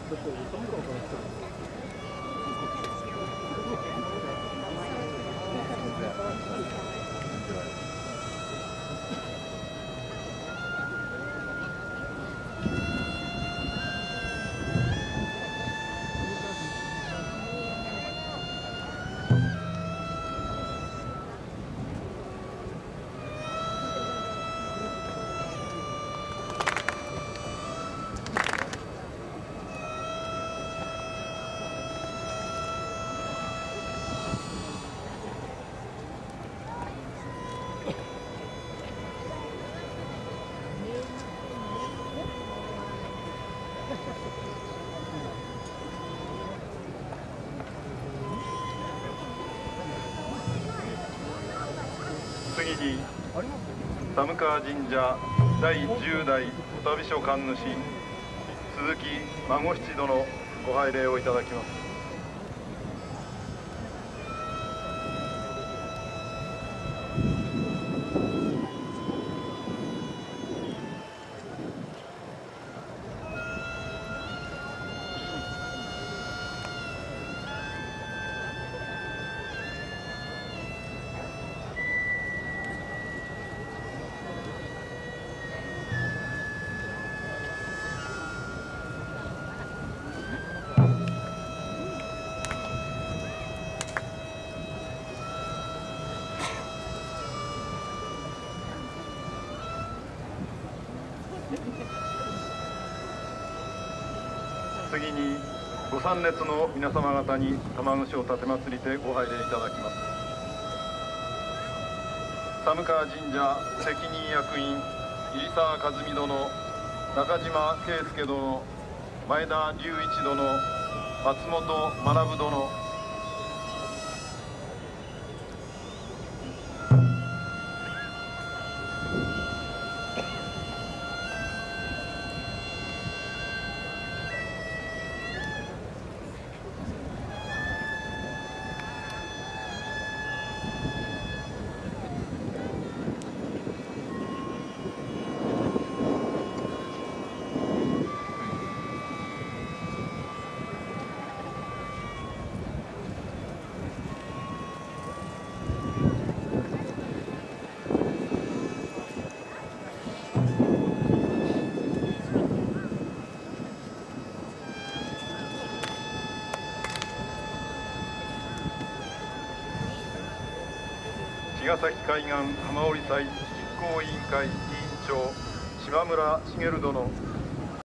次に寒川神社第10代お旅所神主鈴木孫七殿ご拝礼をいただきます。次にご参列の皆様方に玉串を奉りてご拝礼いただきます。寒川神社責任役員入澤和美殿、中島圭介殿、前田隆一殿、松本学殿、茅ヶ崎海岸浜降祭実行委員会委員長島村茂殿、